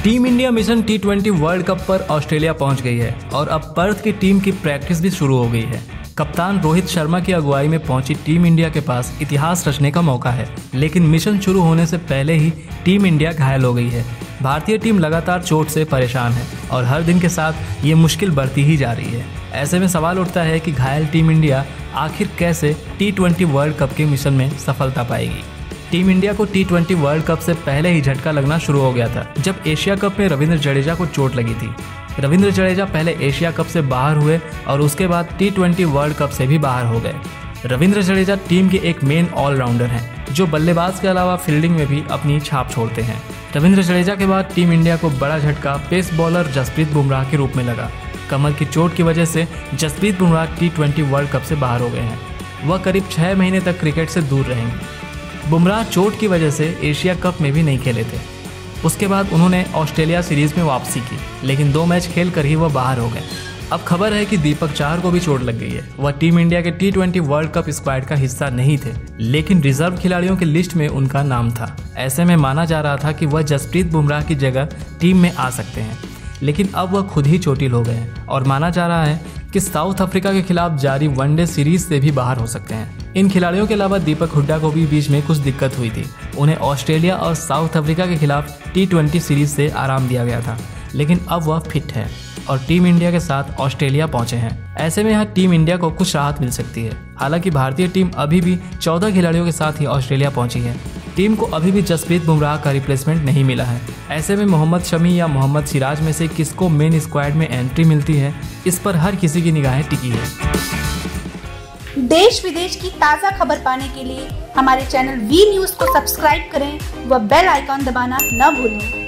Team India mission T20 world cup पर Australia पहुंच गई है और अब पर्थ की टीम की प्रैक्टिस भी शुरू हो गई है। कप्तान रोहित शर्मा की अगुवाई में पहुंची टीम इंडिया के पास इतिहास रचने का मौका है, लेकिन मिशन शुरू होने से पहले ही टीम इंडिया घायल हो गई है। भारतीय टीम लगातार चोट से परेशान है और हर दिन के साथ ये मुश्किल बढ़ती ही जा रही है। ऐसे में सवाल उठता है कि घायल टीम इंडिया आखिर कैसे T20 वर्ल्ड कप के मिशन में सफलता पाएगी। टीम इंडिया को T20 वर्ल्ड कप से पहले ही झटका लगना शुरू हो गया था, जब एशिया कप में रविंद्र जडेजा को चोट लगी थी। रविंद्र जडेजा पहले एशिया कप से बाहर हुए और उसके बाद T20 वर्ल्ड कप से भी बाहर हो गए। रविंद्र जडेजा टीम के एक मेन ऑलराउंडर हैं, जो बल्लेबाज के अलावा फील्डिंग में भी अपनी छाप छोड़ते हैं। रविंद्र जडेजा के बाद टीम इंडिया को बड़ा झटका पेस बॉलर जसप्रीत बुमराह के रूप में लगा। कमर की चोट की वजह से Jasprit Bumrah T20 world cup से बाहर हो गए हैं। वह करीब 6 महीने तक क्रिकेट से दूर रहेंगे। बुमराह चोट की वजह से एशिया कप में भी नहीं खेले थे। उसके बाद उन्होंने ऑस्ट्रेलिया सीरीज में वापसी की, लेकिन 2 मैच खेलकर ही वह बाहर हो गए। अब खबर है कि दीपक चाहर को भी चोट लग गई है। वह टीम इंडिया के T20 वर्ल्ड कप स्क्वाड का हिस्सा नहीं थे, लेकिन रिजर्व खिलाड़ियों की लिस्ट में उनका नाम था। ऐसे में माना जा रहा था कि वह जसप्रीत बुमराह की जगह टीम में आ सकते हैं, लेकिन अब वह खुद ही चोटिल हो गए हैं और माना जा रहा है कि साउथ अफ्रीका के खिलाफ जारी वनडे सीरीज से भी बाहर हो सकते हैं। इन खिलाड़ियों के अलावा दीपक हुड्डा को भी बीच में कुछ दिक्कत हुई थी। उन्हें ऑस्ट्रेलिया और साउथ अफ्रीका के खिलाफ T20 सीरीज से आराम दिया गया था, लेकिन अब वह फिट है और टीम इंडिया के साथ ऑस्ट्रेलिया पहुंचे हैं। ऐसे में यहाँ टीम इंडिया को कुछ राहत मिल सकती है। हालांकि भारतीय टीम अभी भी 14 खिलाड़ियों के साथ ही ऑस्ट्रेलिया पहुंची है। टीम को अभी भी जसप्रीत बुमराह का रिप्लेसमेंट नहीं मिला है। ऐसे में मोहम्मद शमी या मोहम्मद सिराज में से किसको मेन स्क्वाड में एंट्री मिलती है, इस पर हर किसी की निगाहें टिकी है। देश विदेश की ताज़ा खबर पाने के लिए हमारे चैनल वी न्यूज़ को सब्सक्राइब करें व बेल आइकॉन दबाना न भूलें।